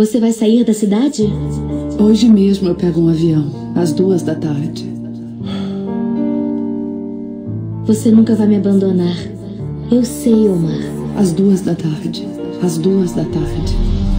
Você vai sair da cidade? Hoje mesmo eu pego um avião, às 2 da tarde. Você nunca vai me abandonar. Eu sei, Omar. Às 2 da tarde. Às 2 da tarde.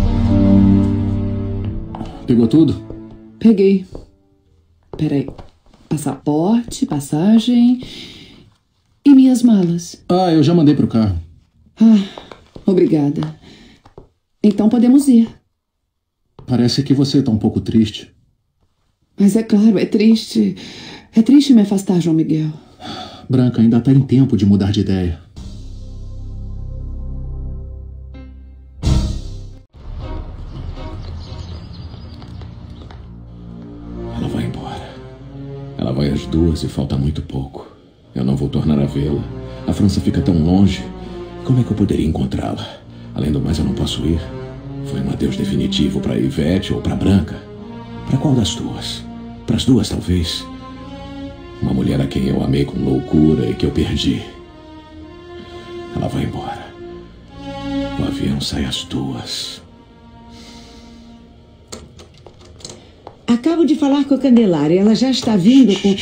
Pegou tudo? Peguei. Peraí. Passaporte, passagem e minhas malas. Ah, eu já mandei pro carro. Ah, obrigada. Então podemos ir. Parece que você tá um pouco triste. Mas é claro, é triste. É triste me afastar, João Miguel. Branca, ainda tá em tempo de mudar de ideia. Ela vai embora. Ela vai às 2 e falta muito pouco. Eu não vou tornar a vê-la. A França fica tão longe. Como é que eu poderia encontrá-la? Além do mais, eu não posso ir. Foi um adeus definitivo para Ivete ou para Branca. Para qual das duas? Para as duas, talvez. Uma mulher a quem eu amei com loucura e que eu perdi. Ela vai embora. O avião sai às 2. Acabo de falar com a Candelária. Ela já está vindo com...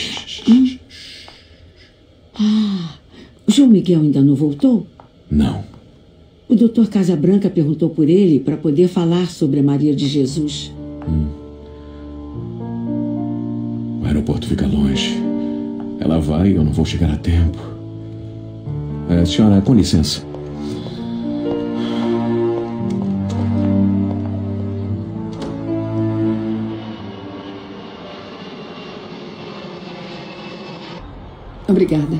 Ah, o João Miguel ainda não voltou? Não. O Dr. Casabranca perguntou por ele para poder falar sobre a Maria de Jesus. O aeroporto fica longe. Ela vai e eu não vou chegar a tempo. Senhora, com licença. Obrigada.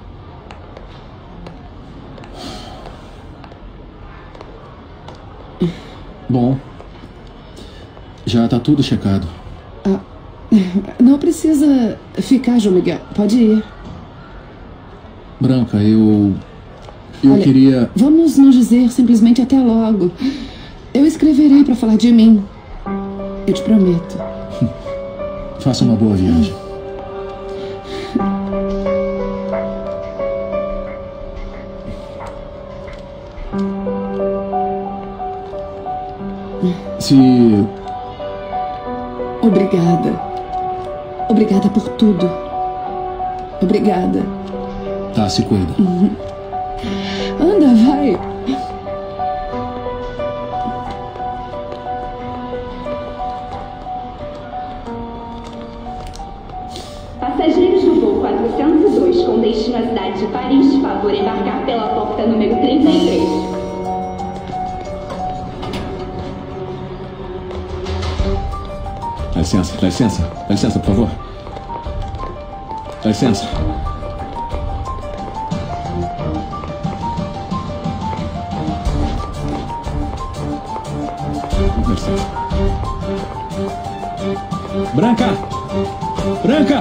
Bom, já tá tudo checado. Ah, não precisa ficar, João Miguel. Pode ir. Branca, eu Olha, queria... Vamos nos dizer simplesmente até logo. Eu escreverei para falar de mim. Eu te prometo. Faça uma boa viagem. Se... Obrigada. Obrigada por tudo. Obrigada. Tá, se cuida. Anda, vai. Passageiros do voo 402 com destino à cidade de Paris, favor embarcar pela porta número 33. Dá licença, por favor. Dá licença. Branca! Branca!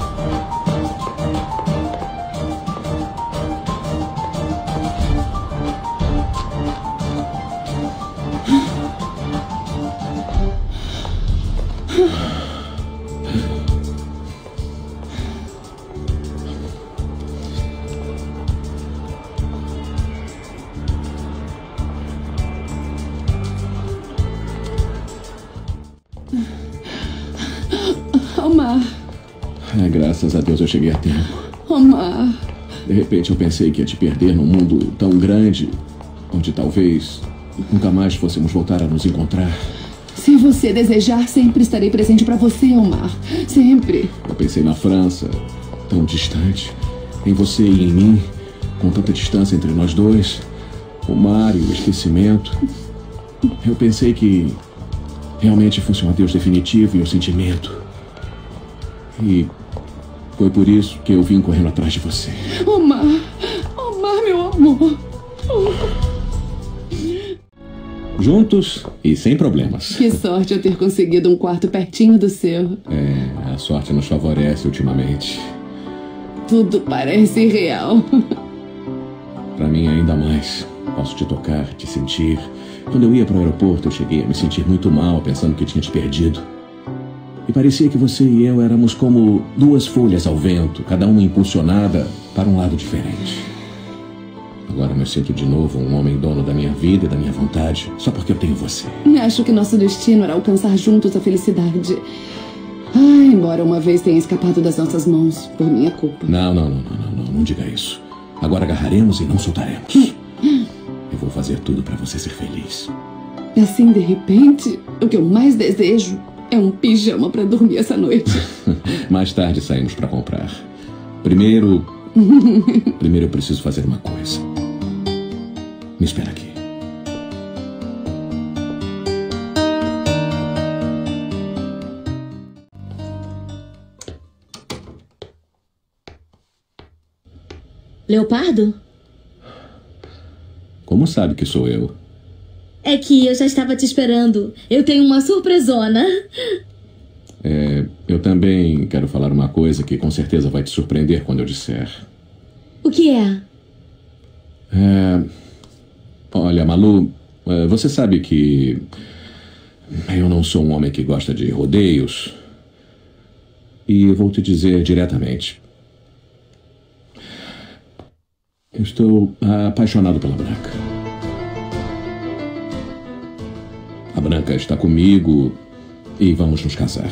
Omar. Graças a Deus eu cheguei a tempo. Omar. De repente eu pensei que ia te perder num mundo tão grande, onde talvez nunca mais fôssemos voltar a nos encontrar. Se você desejar, sempre estarei presente para você, Omar. Sempre. Eu pensei na França, tão distante, em você e em mim, com tanta distância entre nós dois, o mar e o esquecimento. Eu pensei que realmente fosse um adeus definitivo e um sentimento. E foi por isso que eu vim correndo atrás de você. Omar, Omar, meu amor. Juntos e sem problemas. Que sorte eu ter conseguido um quarto pertinho do seu. A sorte nos favorece ultimamente. Tudo parece real. Pra mim, ainda mais. Posso te tocar, te sentir. Quando eu ia pro aeroporto, eu cheguei a me sentir muito mal, pensando que tinha te perdido. E parecia que você e eu éramos como duas folhas ao vento, cada uma impulsionada para um lado diferente. Agora me sinto de novo um homem dono da minha vida e da minha vontade, só porque eu tenho você. Acho que nosso destino era alcançar juntos a felicidade. Ai, embora uma vez tenha escapado das nossas mãos, por minha culpa. Não diga isso. Agora agarraremos e não soltaremos. Eu vou fazer tudo pra você ser feliz. Assim, de repente, o que eu mais desejo é um pijama pra dormir essa noite. Mais tarde saímos pra comprar. Primeiro eu preciso fazer uma coisa. Me espera aqui. Leopardo? Como sabe que sou eu? É que eu já estava te esperando. Eu tenho uma surpresona. Eu também quero falar uma coisa que com certeza vai te surpreender quando eu disser. O que é? Olha, Malu, você sabe que eu não sou um homem que gosta de rodeios. E vou te dizer diretamente. Eu estou apaixonado pela Branca. A Branca está comigo e vamos nos casar.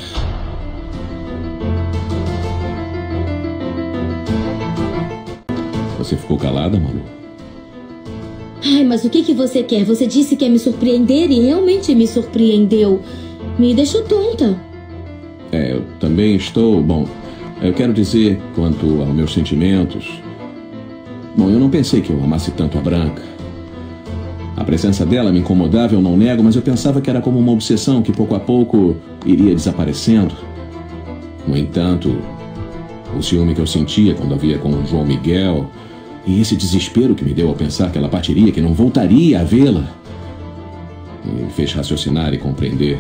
Você ficou calada, Malu? Ai, mas o que você quer? Você disse que ia me surpreender e realmente me surpreendeu. Me deixou tonta. Eu também estou... Bom, eu quero dizer, quanto aos meus sentimentos... Bom, eu não pensei que eu amasse tanto a Branca. A presença dela me incomodava, eu não nego, mas eu pensava que era como uma obsessão que pouco a pouco iria desaparecendo. No entanto, o ciúme que eu sentia quando a via com o João Miguel e esse desespero que me deu ao pensar que ela partiria, que não voltaria a vê-la, me fez raciocinar e compreender.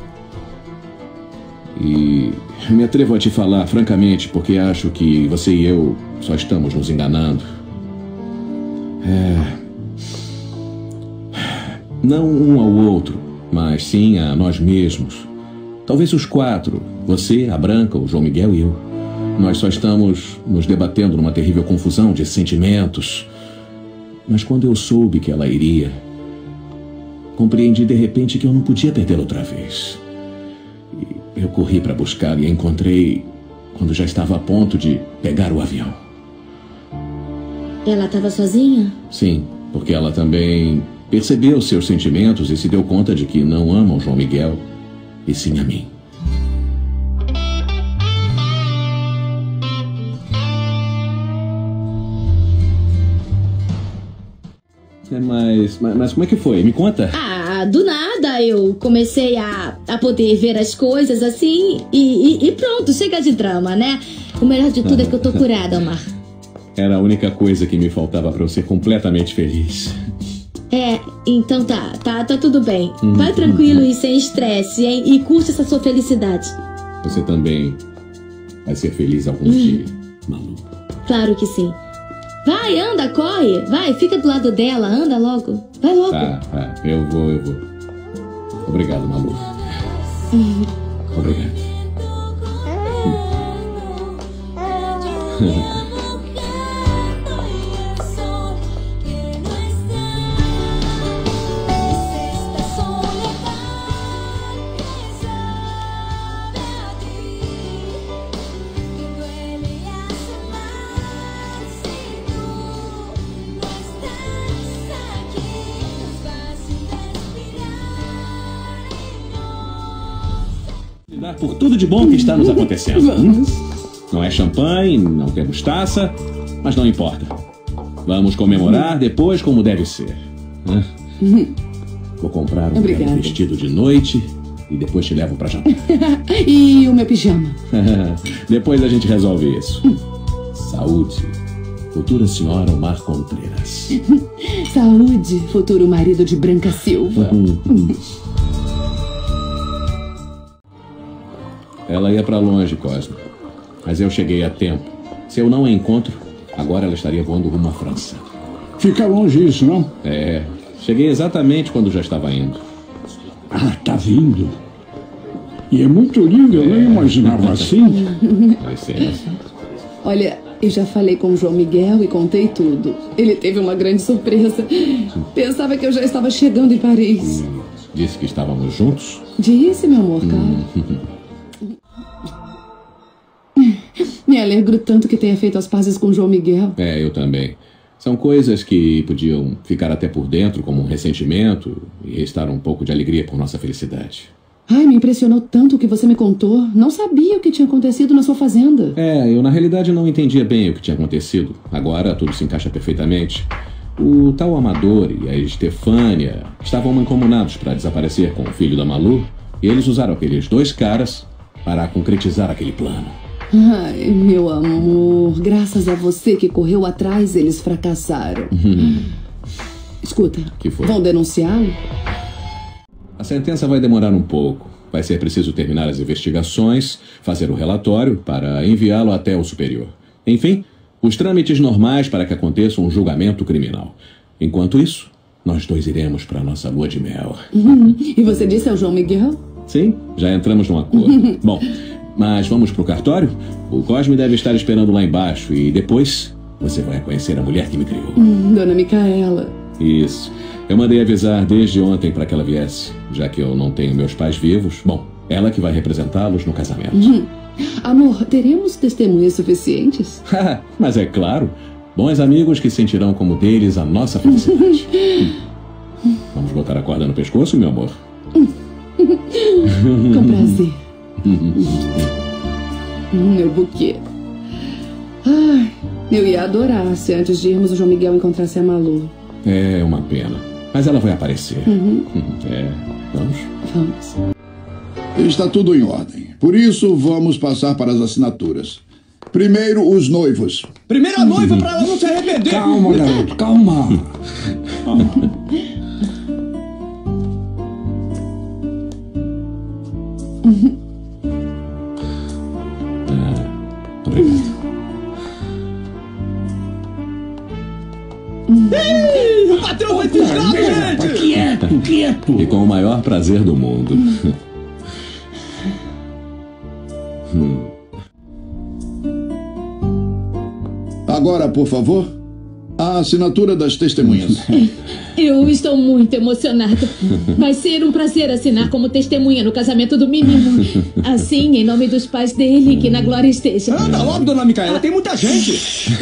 E me atrevo a te falar francamente porque acho que você e eu só estamos nos enganando. Não um ao outro, mas sim a nós mesmos. Talvez os quatro, você, a Branca, o João Miguel e eu. Nós só estamos nos debatendo numa terrível confusão de sentimentos. Mas quando eu soube que ela iria, compreendi de repente que eu não podia perdê-la outra vez. E eu corri para buscá-la e a encontrei quando já estava a ponto de pegar o avião. Ela estava sozinha? Sim, porque ela também percebeu seus sentimentos e se deu conta de que não ama o João Miguel, e sim a mim. Mas como é que foi? Me conta. Do nada eu comecei a poder ver as coisas assim e pronto, chega de drama, né? O melhor de tudo é que eu tô curada, Omar. Era a única coisa que me faltava pra eu ser completamente feliz. Então tá tudo bem. Vai tranquilo e sem estresse, hein? E curte essa sua felicidade. Você também vai ser feliz algum dia, Malu. Claro que sim. Vai, anda, corre. Vai, fica do lado dela, anda logo. Vai logo. Tá, eu vou. Obrigado, Malu. Obrigado. Por tudo de bom que está nos acontecendo. Não é champanhe, não temos taça, mas não importa. Vamos comemorar depois como deve ser. Vou comprar um belo vestido de noite e depois te levo pra jantar. E o meu pijama? Depois a gente resolve isso. Saúde, futura senhora Omar Contreras. Saúde, futuro marido de Branca Silva. Ela ia pra longe, Cosmo. Mas eu cheguei a tempo. Se eu não a encontro, agora ela estaria voando rumo à França. Fica longe isso, não? Cheguei exatamente quando já estava indo. Tá vindo. E é muito lindo, eu não imaginava assim. Com licença. Olha, eu já falei com o João Miguel e contei tudo. Ele teve uma grande surpresa. Pensava que eu já estava chegando em Paris. Disse que estávamos juntos? Disse, meu amor, claro. Me alegro tanto que tenha feito as pazes com o João Miguel. Eu também. São coisas que podiam ficar até por dentro como um ressentimento e restar um pouco de alegria por nossa felicidade. Ai, me impressionou tanto o que você me contou. Não sabia o que tinha acontecido na sua fazenda. Eu na realidade não entendia bem o que tinha acontecido. Agora tudo se encaixa perfeitamente. O tal Amador e a Estefânia estavam mancomunados para desaparecer com o filho da Malu, e eles usaram aqueles 2 caras para concretizar aquele plano. Ai, meu amor, graças a você que correu atrás, eles fracassaram. Escuta, Que foi? vão denunciá-lo? A sentença vai demorar um pouco. Vai ser preciso terminar as investigações, fazer o relatório para enviá-lo até o superior. Enfim, os trâmites normais para que aconteça um julgamento criminal. Enquanto isso, nós 2 iremos para nossa lua de mel. E você disse ao João Miguel? Sim, já entramos num acordo. Bom, mas vamos pro cartório? O Cosme deve estar esperando lá embaixo e depois você vai conhecer a mulher que me criou. Dona Micaela. Isso. Eu mandei avisar desde ontem para que ela viesse, já que eu não tenho meus pais vivos. Bom, ela que vai representá-los no casamento. Amor, teremos testemunhas suficientes? Mas é claro, bons amigos que sentirão como deles a nossa felicidade. Vamos botar a corda no pescoço, meu amor? Com prazer. Meu buquê. Ai, eu ia adorar se antes de irmos o João Miguel encontrasse a Malu. É uma pena, mas ela vai aparecer. Vamos? Vamos. Está tudo em ordem. Por isso, vamos passar para as assinaturas. Primeiro, os noivos. Primeiro a noiva para ela não se arrepender. Calma, garoto, calma. Obrigado. O patrão vai fisgar, gente! Quieto, quieto. E com o maior prazer do mundo. Agora, por favor, a assinatura das testemunhas. Eu estou muito emocionada. Vai ser um prazer assinar como testemunha no casamento do menino. Assim, em nome dos pais dele, que na glória esteja. Anda logo, dona Micaela, tem muita gente.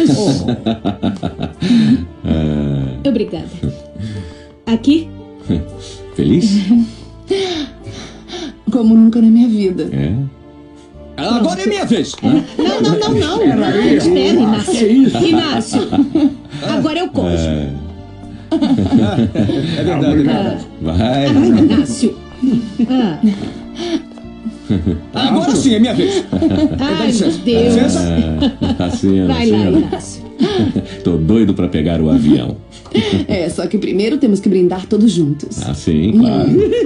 Obrigada. Aqui? Feliz? Como nunca na minha vida. Agora é minha vez. Não. Espera, Inácio. Inácio. Agora é o Cosme. É verdade. Vai. Inácio. Agora sim é minha vez. Ai, meu Deus. Licença. Assina, Vai lá, assina. Inácio. Tô doido pra pegar o avião. Só que primeiro temos que brindar todos juntos. Sim, claro.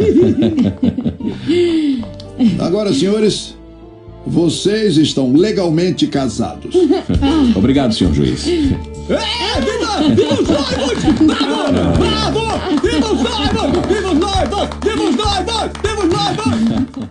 Agora, senhores, vocês estão legalmente casados. Obrigado, senhor juiz. Viva os noivos! Bravo! Viva os noivos! Viva os noivos! Viva os noivos! Viva os noivos!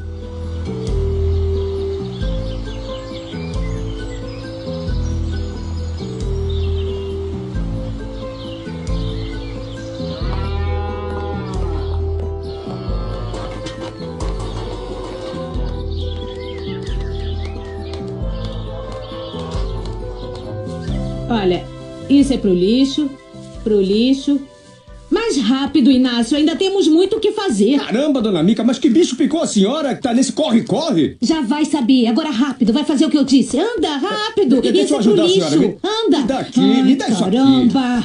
Olha, isso é pro lixo. Mais rápido, Inácio, ainda temos muito o que fazer. Caramba, dona Mica, mas que bicho picou a senhora que tá nesse corre-corre? Já vai saber, agora rápido, vai fazer o que eu disse. Anda, rápido, Deixa isso eu é pro ajudar a lixo. senhora, Anda. Me dá aqui, Ai, me dá isso aqui. caramba.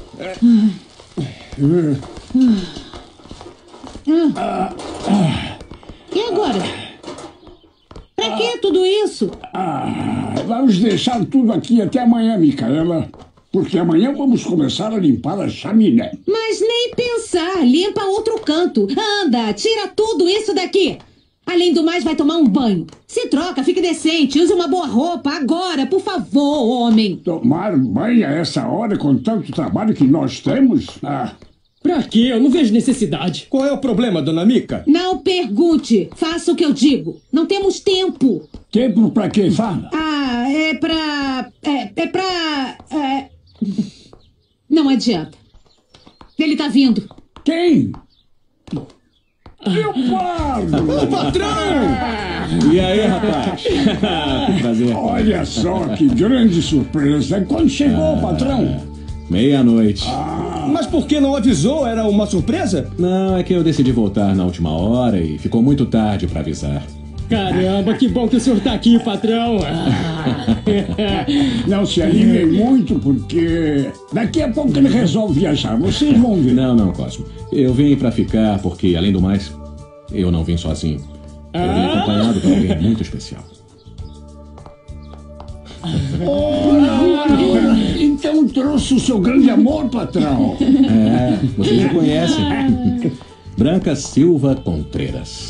E agora? Pra que tudo isso? Vamos deixar tudo aqui até amanhã, Micaela. Porque amanhã vamos começar a limpar a chaminé. Mas nem pensar, limpa outro canto. Anda, tira tudo isso daqui. Além do mais, vai tomar um banho. Se troca, fique decente, use uma boa roupa. Agora, por favor, homem. Tomar banho a essa hora com tanto trabalho que nós temos? Pra quê? Eu não vejo necessidade. Qual é o problema, dona Mica? Não pergunte, faça o que eu digo. Não temos tempo. Tempo pra quê? Fala. Não adianta. Ele tá vindo. Quem? Meu Pardo! Ô, patrão! E aí, rapaz? Prazer. Olha só que grande surpresa. Quando chegou, patrão? Meia-noite. Mas por que não avisou? Era uma surpresa? Não, é que eu decidi voltar na última hora e ficou muito tarde pra avisar. Caramba, que bom que o senhor tá aqui, patrão. Não se animem muito, porque daqui a pouco ele resolve viajar. Vocês vão ver. Não, Cosmo. Eu vim pra ficar porque, além do mais, eu não vim sozinho. Eu vim acompanhado por alguém muito especial. Então trouxe o seu grande amor, patrão. Vocês já conhecem. Branca Silva Contreras.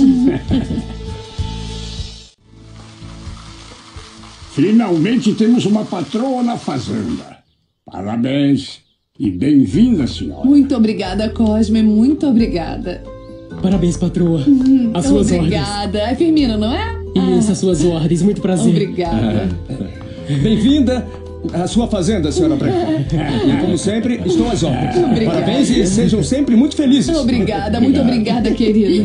Finalmente temos uma patroa na fazenda. Parabéns e bem-vinda, senhora. Muito obrigada, Cosme, muito obrigada. Parabéns, patroa. As suas ordens. Obrigada. É Firmino, não é? Isso, as suas ordens. Muito prazer. Obrigada. Bem-vinda à sua fazenda, senhora Branca. E, como sempre, estou às ordens. Obrigada. Parabéns e sejam sempre muito felizes. Obrigada, muito obrigada, querida.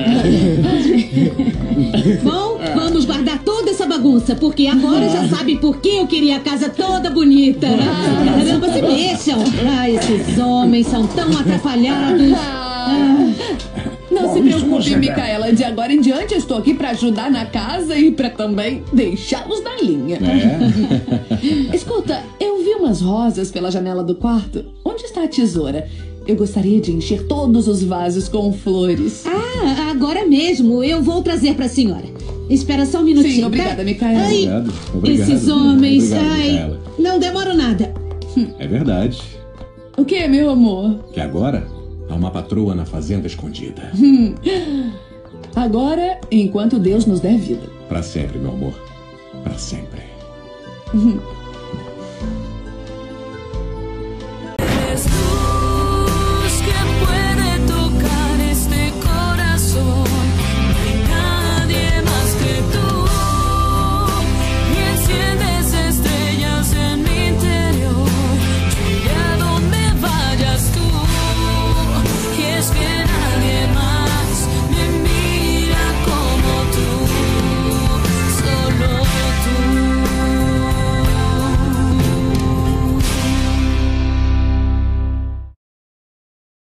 Bom, vamos guardar toda essa bagunça, porque agora já sabem por que eu queria a casa toda bonita. Caramba, se mexam. Esses homens são tão atrapalhados. Não se preocupe, Micaela. De agora em diante eu estou aqui pra ajudar na casa e pra também deixá-los na linha. Escuta, eu vi umas rosas pela janela do quarto. Onde está a tesoura? Eu gostaria de encher todos os vasos com flores. Agora mesmo. Eu vou trazer pra senhora. Espera só um minutinho. Sim, obrigada, tá? Micaela. Obrigado. Esses homens. Obrigado, Micaela. Não demoro nada. É verdade. O que, meu amor? Que agora há uma patroa na fazenda escondida. Agora, enquanto Deus nos der vida. Pra sempre, meu amor. Pra sempre.